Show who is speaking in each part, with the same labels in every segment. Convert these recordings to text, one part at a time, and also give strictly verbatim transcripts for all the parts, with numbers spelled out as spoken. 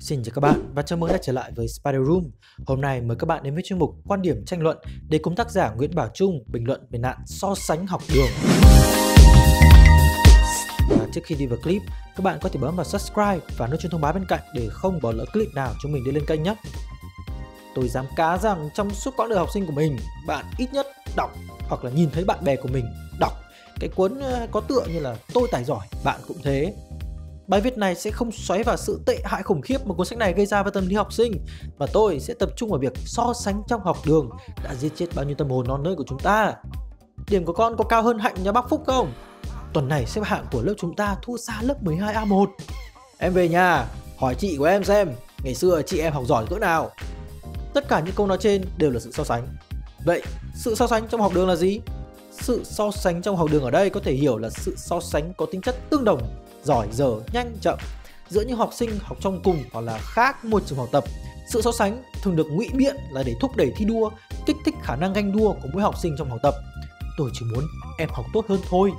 Speaker 1: Xin chào các bạn và chào mừng đã trở lại với Spider Room. Hôm nay mời các bạn đến với chuyên mục quan điểm tranh luận để cùng tác giả Nguyễn Bảo Trung bình luận về nạn so sánh học đường. Và trước khi đi vào clip, các bạn có thể bấm vào subscribe và nút chuông thông báo bên cạnh để không bỏ lỡ clip nào chúng mình đưa lên kênh nhé. Tôi dám cá rằng trong suốt quãng đời học sinh của mình, bạn ít nhất đọc hoặc là nhìn thấy bạn bè của mình đọc cái cuốn có tựa như là Tôi tài giỏi, bạn cũng thế. Bài viết này sẽ không xoáy vào sự tệ hại khủng khiếp mà cuốn sách này gây ra với tâm lý học sinh, mà tôi sẽ tập trung vào việc so sánh trong học đường đã giết chết bao nhiêu tâm hồn non nớt của chúng ta. Điểm của con có cao hơn Hạnh nhà bác Phúc không? Tuần này xếp hạng của lớp chúng ta thua xa lớp mười hai A một. Em về nhà hỏi chị của em xem ngày xưa chị em học giỏi cỡ nào. Tất cả những câu nói trên đều là sự so sánh. Vậy sự so sánh trong học đường là gì? Sự so sánh trong học đường ở đây có thể hiểu là sự so sánh có tính chất tương đồng, giỏi dở, nhanh chậm giữa những học sinh học trong cùng hoặc là khác môi trường học tập. Sự so sánh thường được ngụy biện là để thúc đẩy thi đua, kích thích khả năng ganh đua của mỗi học sinh trong học tập. Tôi chỉ muốn em học tốt hơn thôi.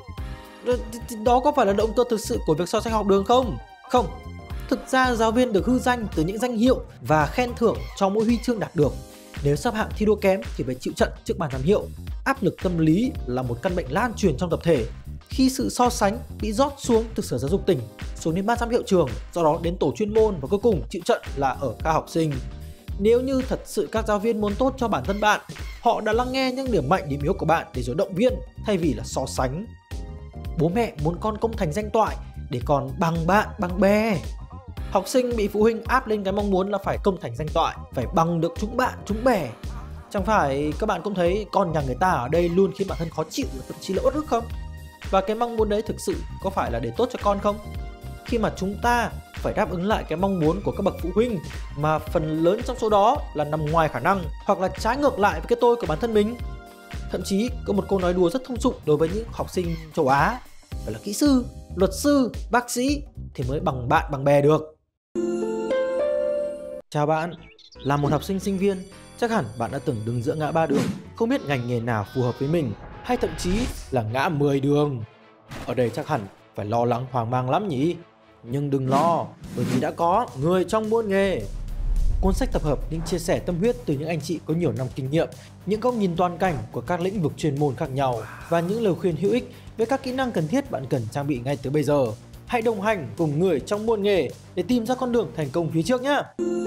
Speaker 1: Đó có phải là động cơ thực sự của việc so sánh học đường không? Không. Thực ra giáo viên được hư danh từ những danh hiệu và khen thưởng cho mỗi huy chương đạt được. Nếu xếp hạng thi đua kém thì phải chịu trận trước ban giám hiệu. Áp lực tâm lý là một căn bệnh lan truyền trong tập thể. Khi sự so sánh bị rót xuống từ Sở Giáo dục tỉnh xuống đến ban giám hiệu trường, do đó đến tổ chuyên môn và cuối cùng chịu trận là ở các học sinh. Nếu như thật sự các giáo viên muốn tốt cho bản thân bạn, họ đã lắng nghe những điểm mạnh điểm yếu của bạn để rồi động viên thay vì là so sánh. Bố mẹ muốn con công thành danh toại để còn bằng bạn bằng bè. Học sinh bị phụ huynh áp lên cái mong muốn là phải công thành danh toại, phải bằng được chúng bạn chúng bè. Chẳng phải các bạn cũng thấy con nhà người ta ở đây luôn khiến bản thân khó chịu, thậm chí là uất ức không? Và cái mong muốn đấy thực sự có phải là để tốt cho con không? Khi mà chúng ta phải đáp ứng lại cái mong muốn của các bậc phụ huynh mà phần lớn trong số đó là nằm ngoài khả năng hoặc là trái ngược lại với cái tôi của bản thân mình. Thậm chí có một câu nói đùa rất thông dụng đối với những học sinh châu Á, phải là kỹ sư, luật sư, bác sĩ thì mới bằng bạn bằng bè được. Chào bạn, là một học sinh sinh viên, chắc hẳn bạn đã từng đứng giữa ngã ba đường, không biết ngành nghề nào phù hợp với mình, hay thậm chí là ngã mười đường. Ở đây chắc hẳn phải lo lắng hoang mang lắm nhỉ? Nhưng đừng lo, bởi vì đã có người trong muôn nghề. Cuốn sách tập hợp những chia sẻ tâm huyết từ những anh chị có nhiều năm kinh nghiệm, những góc nhìn toàn cảnh của các lĩnh vực chuyên môn khác nhau và những lời khuyên hữu ích về các kỹ năng cần thiết bạn cần trang bị ngay từ bây giờ. Hãy đồng hành cùng người trong muôn nghề để tìm ra con đường thành công phía trước nhé!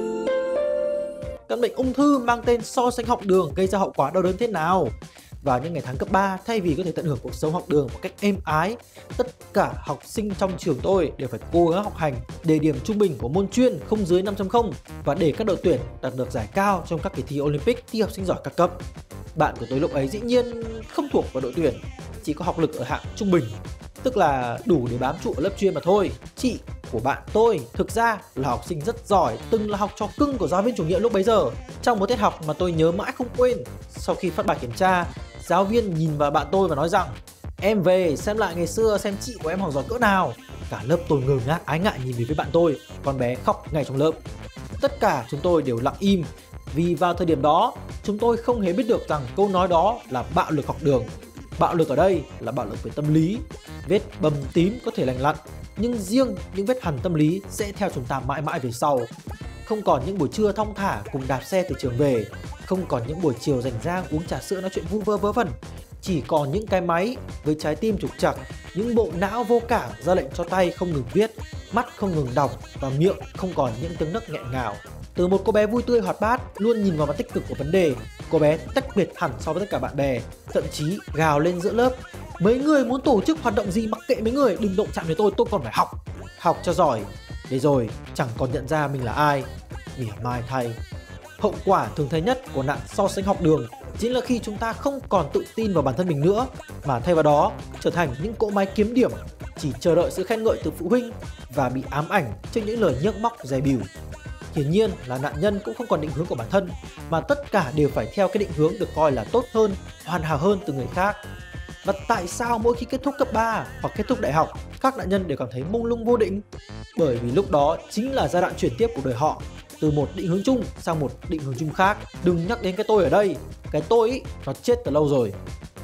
Speaker 1: Căn bệnh ung thư mang tên so sánh học đường gây ra hậu quả đau đớn thế nào? Vào những ngày tháng cấp ba, thay vì có thể tận hưởng cuộc sống học đường một cách êm ái, tất cả học sinh trong trường tôi đều phải cố gắng học hành để điểm trung bình của môn chuyên không dưới năm chấm không và để các đội tuyển đạt được giải cao trong các kỳ thi Olympic thi học sinh giỏi các cấp. Bạn của tôi lúc ấy dĩ nhiên không thuộc vào đội tuyển, chỉ có học lực ở hạng trung bình, tức là đủ để bám trụ ở lớp chuyên mà thôi. Chị của bạn tôi thực ra là học sinh rất giỏi, từng là học trò cưng của giáo viên chủ nhiệm lúc bấy giờ. Trong một tiết học mà tôi nhớ mãi không quên, sau khi phát bài kiểm tra, giáo viên nhìn vào bạn tôi và nói rằng: em về xem lại ngày xưa xem chị của em học giỏi cỡ nào. Cả lớp tôi ngơ ngác ái ngại nhìn về phía bạn tôi, con bé khóc ngay trong lớp. Tất cả chúng tôi đều lặng im, vì vào thời điểm đó chúng tôi không hề biết được rằng câu nói đó là bạo lực học đường. Bạo lực ở đây là bạo lực về tâm lý. Vết bầm tím có thể lành lặn, nhưng riêng những vết hằn tâm lý sẽ theo chúng ta mãi mãi về sau. Không còn những buổi trưa thong thả cùng đạp xe từ trường về, không còn những buổi chiều rảnh rang uống trà sữa nói chuyện vu vơ vớ vẩn. Chỉ còn những cái máy với trái tim trục trặc, những bộ não vô cảm ra lệnh cho tay không ngừng viết, mắt không ngừng đọc và miệng không còn những tiếng nấc nghẹn ngào. Từ một cô bé vui tươi hoạt bát, luôn nhìn vào mặt tích cực của vấn đề, cô bé tách biệt hẳn so với tất cả bạn bè, thậm chí gào lên giữa lớp: mấy người muốn tổ chức hoạt động gì mặc kệ mấy người, đừng động chạm đến tôi, tôi còn phải học. Học cho giỏi, để rồi chẳng còn nhận ra mình là ai. Mỉa mai thay. Hậu quả thường thấy nhất của nạn so sánh học đường chính là khi chúng ta không còn tự tin vào bản thân mình nữa, mà thay vào đó trở thành những cỗ máy kiếm điểm, chỉ chờ đợi sự khen ngợi từ phụ huynh và bị ám ảnh trước những lời nhức móc dè bỉu. Hiển nhiên là nạn nhân cũng không còn định hướng của bản thân, mà tất cả đều phải theo cái định hướng được coi là tốt hơn, hoàn hảo hơn từ người khác. Và tại sao mỗi khi kết thúc cấp ba hoặc kết thúc đại học, các nạn nhân đều cảm thấy mông lung vô định? Bởi vì lúc đó chính là giai đoạn chuyển tiếp của đời họ, từ một định hướng chung sang một định hướng chung khác. Đừng nhắc đến cái tôi ở đây, cái tôi ý, nó chết từ lâu rồi.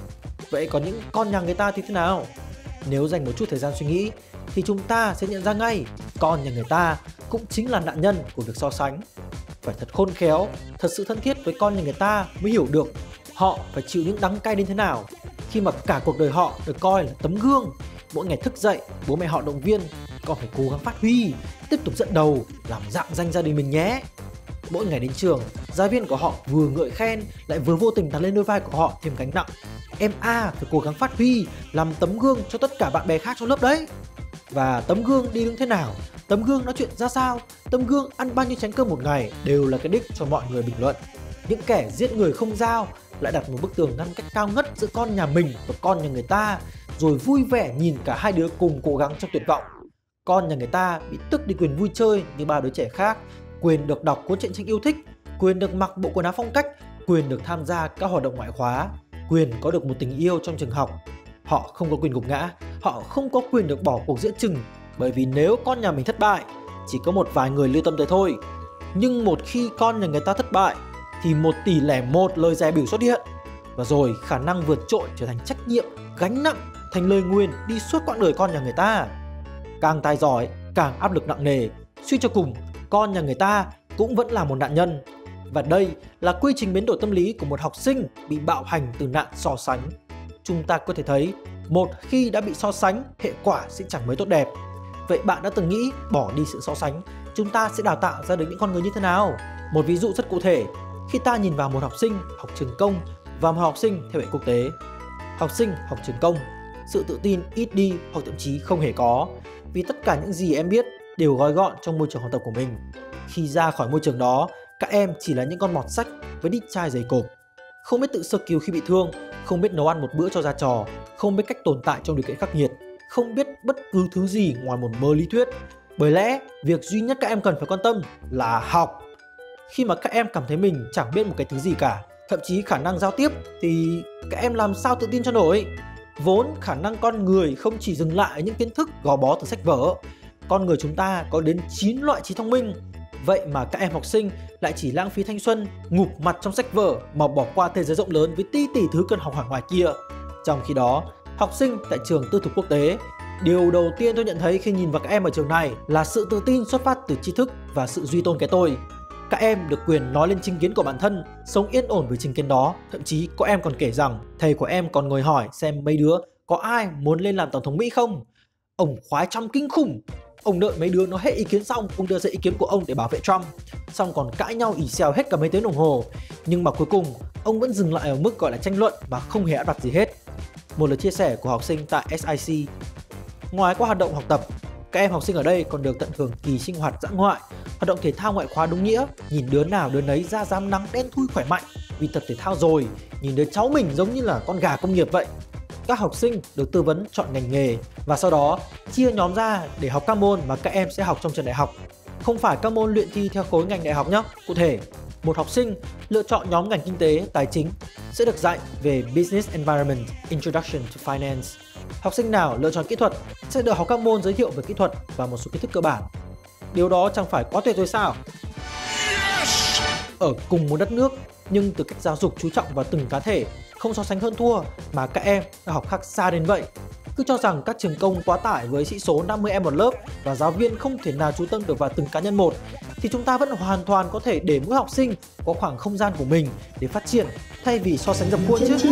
Speaker 1: Vậy còn những con nhà người ta thì thế nào? Nếu dành một chút thời gian suy nghĩ thì chúng ta sẽ nhận ra ngay con nhà người ta cũng chính là nạn nhân của việc so sánh. Phải thật khôn khéo, thật sự thân thiết với con nhà người ta mới hiểu được họ phải chịu những đắng cay đến thế nào khi mà cả cuộc đời họ được coi là tấm gương. Mỗi ngày thức dậy, bố mẹ họ động viên con phải cố gắng phát huy, tiếp tục dẫn đầu, làm rạng danh gia đình mình nhé. Mỗi ngày đến trường, giáo viên của họ vừa ngợi khen lại vừa vô tình đặt lên đôi vai của họ thêm gánh nặng. Em A phải cố gắng phát huy, làm tấm gương cho tất cả bạn bè khác trong lớp đấy. Và tấm gương đi đứng thế nào, tấm gương nói chuyện ra sao, tấm gương ăn bao nhiêu chén cơm một ngày đều là cái đích cho mọi người bình luận. Những kẻ giết người không dao lại đặt một bức tường ngăn cách cao ngất giữa con nhà mình và con nhà người ta, rồi vui vẻ nhìn cả hai đứa cùng cố gắng trong tuyệt vọng. Con nhà người ta bị tước đi quyền vui chơi như ba đứa trẻ khác, quyền được đọc cuốn truyện tranh yêu thích, quyền được mặc bộ quần áo phong cách, quyền được tham gia các hoạt động ngoại khóa, quyền có được một tình yêu trong trường học. Họ không có quyền gục ngã, họ không có quyền được bỏ cuộc giữa chừng, bởi vì nếu con nhà mình thất bại, chỉ có một vài người lưu tâm tới thôi. Nhưng một khi con nhà người ta thất bại, thì một tỷ lẻ một lời dè bỉu xuất hiện. Và rồi khả năng vượt trội trở thành trách nhiệm, gánh nặng, thành lời nguyền đi suốt quãng đời con nhà người ta. Càng tài giỏi, càng áp lực nặng nề. Suy cho cùng, con nhà người ta cũng vẫn là một nạn nhân. Và đây là quy trình biến đổi tâm lý của một học sinh bị bạo hành từ nạn so sánh. Chúng ta có thể thấy, một khi đã bị so sánh, hệ quả sẽ chẳng mấy tốt đẹp. Vậy bạn đã từng nghĩ bỏ đi sự so sánh, chúng ta sẽ đào tạo ra được những con người như thế nào? Một ví dụ rất cụ thể, khi ta nhìn vào một học sinh học trường công và một học sinh theo hệ quốc tế. Học sinh học trường công, sự tự tin ít đi hoặc thậm chí không hề có, vì tất cả những gì em biết đều gói gọn trong môi trường học tập của mình. Khi ra khỏi môi trường đó, các em chỉ là những con mọt sách với đít chai dày cộp, không biết tự sơ cứu khi bị thương, không biết nấu ăn một bữa cho ra trò, không biết cách tồn tại trong điều kiện khắc nghiệt, không biết bất cứ thứ gì ngoài một mớ lý thuyết. Bởi lẽ, việc duy nhất các em cần phải quan tâm là học. Khi mà các em cảm thấy mình chẳng biết một cái thứ gì cả, thậm chí khả năng giao tiếp, thì các em làm sao tự tin cho nổi? Vốn khả năng con người không chỉ dừng lại ở những kiến thức gò bó từ sách vở. Con người chúng ta có đến chín loại trí thông minh. Vậy mà các em học sinh lại chỉ lãng phí thanh xuân, ngụp mặt trong sách vở mà bỏ qua thế giới rộng lớn với tỷ tỷ thứ cần học hỏi ngoài kia. Trong khi đó, học sinh tại trường tư thục quốc tế, điều đầu tiên tôi nhận thấy khi nhìn vào các em ở trường này là sự tự tin xuất phát từ tri thức và sự duy tôn cái tôi. Các em được quyền nói lên chính kiến của bản thân, sống yên ổn với chính kiến đó. Thậm chí có em còn kể rằng thầy của em còn ngồi hỏi xem mấy đứa có ai muốn lên làm tổng thống Mỹ không. Ông khoái Trump kinh khủng. Ông đợi mấy đứa nó hết ý kiến xong, ông đưa ra ý kiến của ông để bảo vệ Trump. Xong còn cãi nhau ỉ xèo hết cả mấy tiếng đồng hồ. Nhưng mà cuối cùng, ông vẫn dừng lại ở mức gọi là tranh luận và không hề áp đặt gì hết. Một lời chia sẻ của học sinh tại ét i xê. Ngoài các hoạt động học tập, các em học sinh ở đây còn được tận hưởng kỳ sinh hoạt dã ngoại, hoạt động thể thao ngoại khóa đúng nghĩa. Nhìn đứa nào đứa nấy ra dám nắng đen thui khỏe mạnh vì tập thể thao rồi. Nhìn đứa cháu mình giống như là con gà công nghiệp vậy. Các học sinh được tư vấn chọn ngành nghề và sau đó chia nhóm ra để học các môn mà các em sẽ học trong trường đại học. Không phải các môn luyện thi theo khối ngành đại học nhé. Cụ thể, một học sinh lựa chọn nhóm ngành kinh tế, tài chính sẽ được dạy về Business Environment, Introduction to Finance. Học sinh nào lựa chọn kỹ thuật sẽ được học các môn giới thiệu về kỹ thuật và một số kiến thức cơ bản. Điều đó chẳng phải quá tuyệt vời sao? Ở cùng một đất nước, nhưng từ cách giáo dục chú trọng vào từng cá thể, không so sánh hơn thua mà các em đã học khác xa đến vậy. Cứ cho rằng các trường công quá tải với sĩ số năm mươi em một lớp và giáo viên không thể nào chú tâm được vào từng cá nhân một, thì chúng ta vẫn hoàn toàn có thể để mỗi học sinh có khoảng không gian của mình để phát triển thay vì so sánh dập khuôn chứ.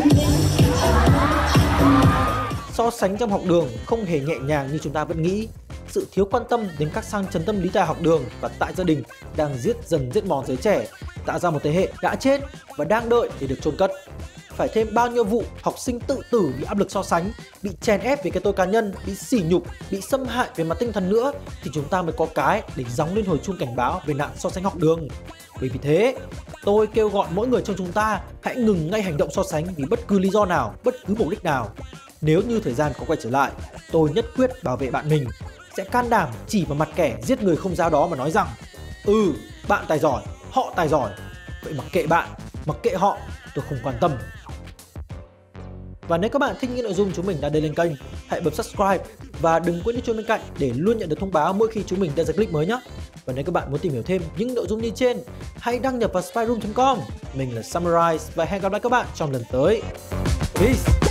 Speaker 1: So sánh trong học đường không hề nhẹ nhàng như chúng ta vẫn nghĩ. Sự thiếu quan tâm đến các sang chấn tâm lý tại học đường và tại gia đình đang giết dần giết mòn giới trẻ, tạo ra một thế hệ đã chết và đang đợi để được chôn cất. Phải thêm bao nhiêu vụ học sinh tự tử vì áp lực so sánh, bị chèn ép về cái tôi cá nhân, bị sỉ nhục, bị xâm hại về mặt tinh thần nữa thì chúng ta mới có cái để gióng lên hồi chuông cảnh báo về nạn so sánh học đường. Bởi vì thế, tôi kêu gọi mỗi người trong chúng ta hãy ngừng ngay hành động so sánh vì bất cứ lý do nào, bất cứ mục đích nào. Nếu như thời gian có quay trở lại, tôi nhất quyết bảo vệ bạn mình, sẽ can đảm chỉ vào mặt kẻ giết người không giáo đó mà nói rằng: Ừ, bạn tài giỏi, họ tài giỏi. Vậy mặc kệ bạn, mặc kệ họ, tôi không quan tâm. Và nếu các bạn thích những nội dung chúng mình đã đưa lên kênh, hãy bấm subscribe và đừng quên nhấn chuông bên cạnh để luôn nhận được thông báo mỗi khi chúng mình đưa ra clip mới nhé. Và nếu các bạn muốn tìm hiểu thêm những nội dung như trên, hãy đăng nhập vào spyroom chấm com. Mình là Summarize và hẹn gặp lại các bạn trong lần tới. Peace!